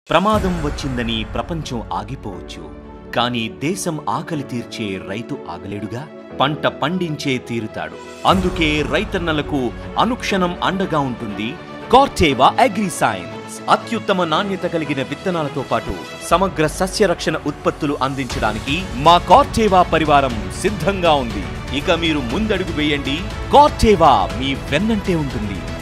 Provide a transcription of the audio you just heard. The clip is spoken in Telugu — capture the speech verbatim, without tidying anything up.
ప్రమాదం వచ్చిందని ప్రపంచం ఆగిపోవచ్చు, కానీ దేశం ఆకలి తీర్చే రైతు ఆగలేడుగా. పంట పండించే తీరుతాడు. అందుకే రైతన్నలకు అనుక్షణం అండగా ఉంటుంది కార్టేవా అగ్రి సైన్స్. అత్యుత్తమ నాణ్యత కలిగిన విత్తనాలతో పాటు సమగ్ర సస్యరక్షణ ఉత్పత్తులు అందించడానికి మా కార్టేవా పరివారం సిద్ధంగా ఉంది. ఇక మీరు ముందడుగు వేయండి, కార్టేవా మీ వెన్నంటే ఉంటుంది.